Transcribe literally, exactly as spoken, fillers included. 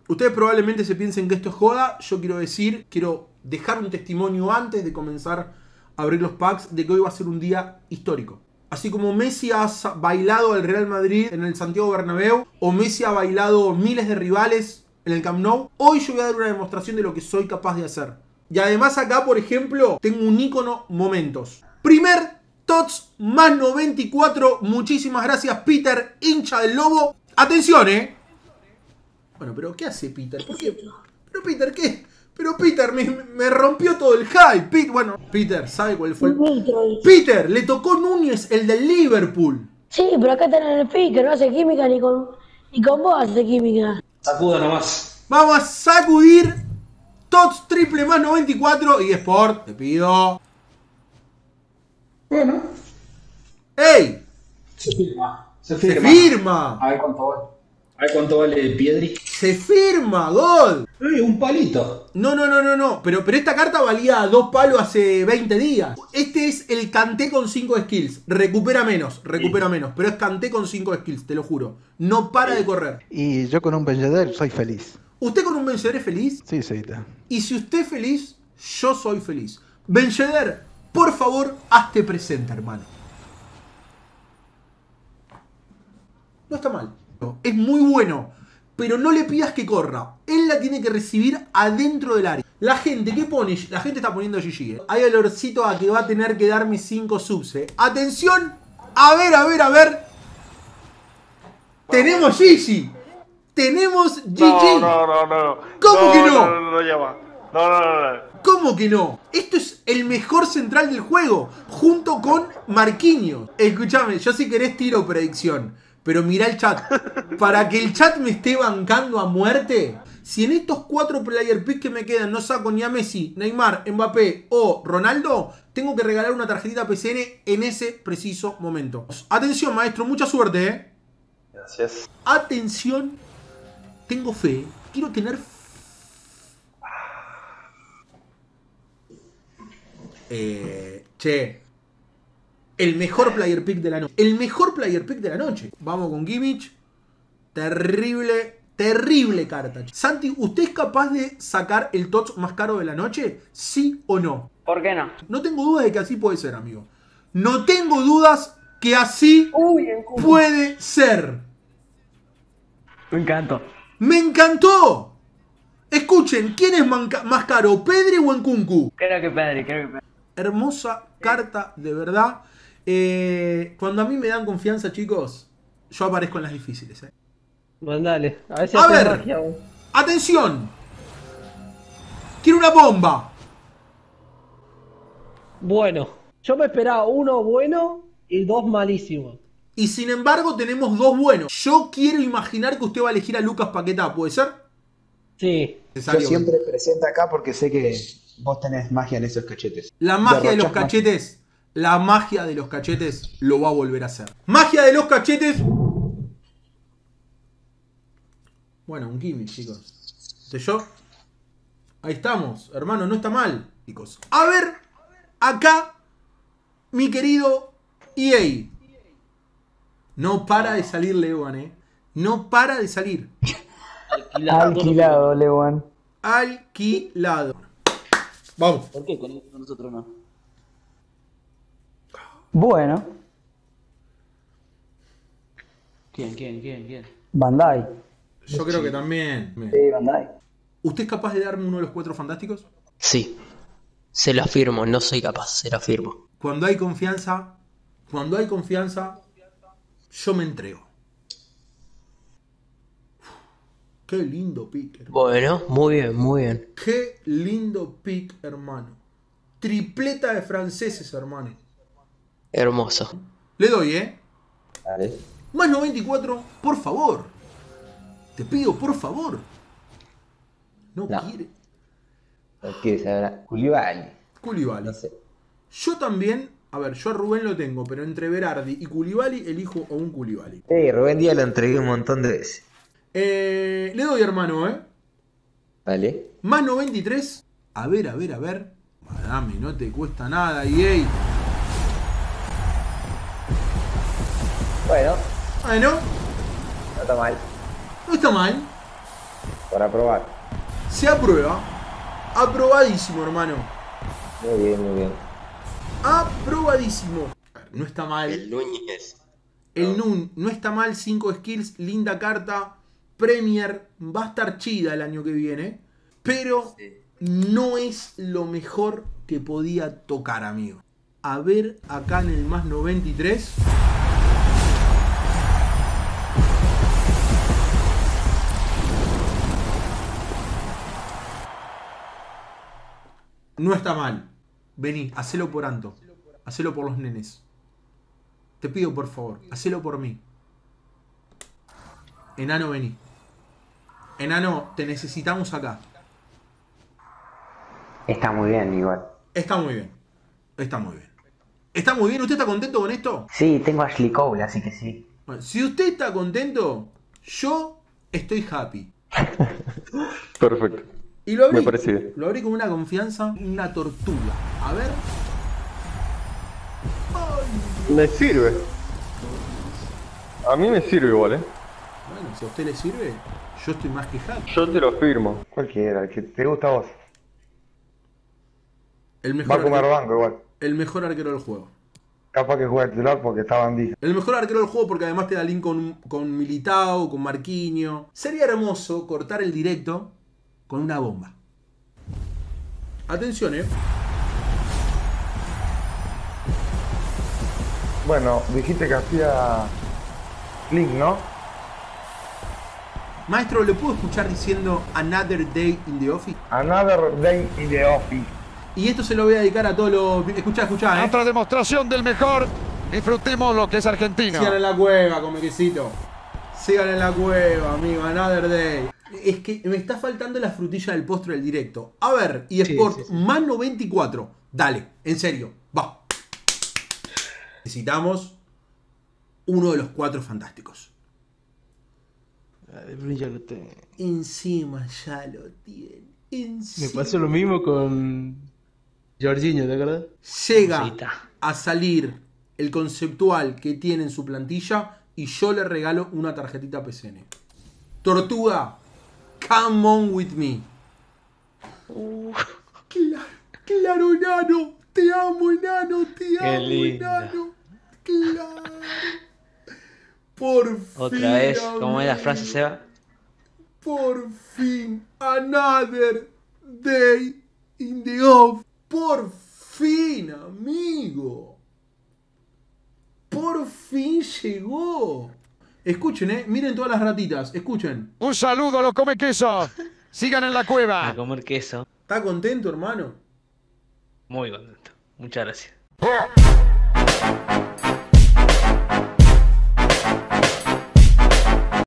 Ustedes probablemente se piensen que esto es joda. Yo quiero decir, quiero dejar un testimonio antes de comenzar a abrir los packs de que hoy va a ser un día histórico. Así como Messi ha bailado al Real Madrid en el Santiago Bernabéu, o Messi ha bailado miles de rivales en el Camp Nou, hoy yo voy a dar una demostración de lo que soy capaz de hacer. Y además acá, por ejemplo, tengo un icono momentos. Primer Tots más noventa y cuatro. Muchísimas gracias, Peter, hincha del Lobo. Atención, eh. Bueno, pero ¿qué hace Peter? ¿Por qué? Pero Peter, ¿qué? Pero Peter, me, me rompió todo el hype. Peter, bueno, Peter, ¿sabe cuál fue el...? Peter, le tocó Núñez, el del Liverpool. Sí, pero acá está en el speaker, no hace química ni con, ni con vos hace química. Sacuda nomás. Vamos a sacudir Tots triple más noventa y cuatro y Sport, te pido. Bueno. ¡Ey! Se firma. Se firma. Se firma. A ver cuánto vale. A ver cuánto vale Piedri. Se firma, gol. ¡Ey, un palito! No, no, no, no, no. Pero, pero esta carta valía dos palos hace veinte días. Este es el Kanté con cinco skills. Recupera menos, recupera sí. menos. Pero es Kanté con cinco skills, te lo juro. No para de correr. Y yo con un vencedor soy feliz. ¿Usted con un vencedor es feliz? Sí, Seita. Y si usted es feliz, yo soy feliz. Vencedor, por favor, hazte presente, hermano. No está mal. Es muy bueno. Pero no le pidas que corra. Él la tiene que recibir adentro del área. La gente, ¿qué pone? La gente está poniendo G G. ¿eh? Hay olorcito a que va a tener que darme cinco subs. ¿eh? Atención. A ver, a ver, a ver. Tenemos G G. Tenemos G G. No, no, no, no. ¿Cómo no, que no? No, no, no, ya va. No, no, no, no. ¿Cómo que no? Esto es el mejor central del juego. Junto con Marquinhos. Escúchame, yo si querés tiro predicción. Pero mirá el chat. Para que el chat me esté bancando a muerte. Si en estos cuatro player picks que me quedan no saco ni a Messi, Neymar, Mbappé o Ronaldo, tengo que regalar una tarjetita P C N en ese preciso momento. Atención, maestro. Mucha suerte, ¿eh? Gracias. Atención. Tengo fe. Quiero tener fe. Eh, che. El mejor player pick de la noche. El mejor player pick de la noche. Vamos con Kimmich. Terrible, terrible carta. Santi, ¿usted es capaz de sacar el Tots más caro de la noche? ¿Sí o no? ¿Por qué no? No tengo dudas de que así puede ser, amigo. No tengo dudas que así Uy, puede ser. Me encantó. ¡Me encantó! Escuchen, ¿quién es más caro? ¿Pedri o Nkunku? Creo que Pedri, creo que Pedri. Hermosa carta, de verdad. Eh, cuando a mí me dan confianza, chicos, yo aparezco en las difíciles. ¿eh? Mandale. A ver, si a ver magia, atención. Quiero una bomba. Bueno, yo me esperaba uno bueno y dos malísimos. Y sin embargo tenemos dos buenos. Yo quiero imaginar que usted va a elegir a Lucas Paquetá, ¿puede ser? Sí. Yo siempre presento acá porque sé que vos tenés magia en esos cachetes. La magia de los cachetes. La magia de los cachetes lo va a volver a hacer. Magia de los cachetes. Bueno, un Kimmich, chicos. ¿De yo? Ahí estamos, hermano, no está mal, chicos. A ver, acá, mi querido E A. No para de salir Lewan, eh. No para de salir. Alquilado, Alquilado Lewan. Alquilado. Vamos. ¿Por qué con nosotros no? Bueno. ¿Quién, quién, quién, quién? Bandai. Yo creo que también. Sí, Bandai. ¿Usted es capaz de darme uno de los cuatro fantásticos? Sí. Se lo afirmo, no soy capaz, se lo afirmo. Cuando hay confianza, cuando hay confianza, yo me entrego. Qué lindo pick, hermano. Bueno, muy bien, muy bien. Qué lindo pick, hermano. Tripleta de franceses, hermano. Hermoso. Le doy, ¿eh? Dale. Más noventa y cuatro, por favor. Te pido, por favor. No, no. quiere. No quiere saber. Koulibaly. Koulibaly. No sé. Yo también, a ver, yo a Rubén lo tengo, pero entre Berardi y Koulibaly elijo a un Koulibaly. Sí, Rubén Díaz lo entregué un montón de veces. Eh, le doy, hermano, ¿eh? Vale. Más noventa y tres. A ver, a ver, a ver. Madame, no te cuesta nada, E A. Bueno. Bueno. No está mal. No está mal. Para probar. Se aprueba. Aprobadísimo, hermano. Muy bien, muy bien. Aprobadísimo. No está mal. El Núñez. El Nun no está mal. cinco skills. Linda carta. Premier. Va a estar chida el año que viene. Pero Sí. no es lo mejor que podía tocar, amigo. A ver acá en el más noventa y tres. No está mal. Vení, hacelo por Anto. Hacelo por los nenes. Te pido por favor, hacelo por mí. Enano, vení. Enano, te necesitamos acá. Está muy bien, igual. Está muy bien. Está muy bien. ¿Está muy bien? ¿Usted está contento con esto? Sí, tengo a Ashley Cole, así que sí. Bueno, si usted está contento, yo estoy happy. Perfecto. Y lo abrí, Me parece bien. lo abrí con una confianza, una tortuga. A ver. Ay, Me sirve. A mí me sirve igual, eh. bueno, si a usted le sirve, yo estoy más que happy. Yo te lo firmo. Cualquiera, el que te gusta a vos. El Va mejor, a comer arquero, banco igual. el mejor arquero del juego. Capaz que juega titular porque está bandija. El mejor arquero del juego porque además te da link con, con Militao, con Marquinhos. Sería hermoso cortar el directo con una bomba. Atención, eh. Bueno, dijiste que hacía Link, ¿no? Maestro, ¿le puedo escuchar diciendo Another Day in the Office? Another day in the office. Y esto se lo voy a dedicar a todos los... Escuchá, escuchá, eh. Otra demostración del mejor. Disfrutemos lo que es Argentina. Sigan en la cueva, comequecito. Sigan en la cueva, amigo. Another Day. Es que me está faltando la frutilla del postre del directo. A ver, eSport sí, sí, sí. Más noventa y cuatro. Dale, en serio, va. Necesitamos uno de los cuatro fantásticos. Ya lo tengo. Encima ya lo tiene. Encima. Me pasó lo mismo con Jorginho, ¿te acuerdas? Llega Cosita. a salir el conceptual que tiene en su plantilla y yo le regalo una tarjetita P C N. Tortuga, come on with me. Uh. Claro, claro, enano. Te amo, enano. Te Qué amo, linda. enano. Claro. Por Otra fin. vez, amigo. ¿cómo es la frase, Seba? Por fin. Another day in the off. Por fin, amigo. Por fin llegó. Escuchen, eh. Miren todas las ratitas. Escuchen. Un saludo a los come queso. Sigan en la cueva. A comer queso. ¿Está contento, hermano? Muy contento. Muchas gracias.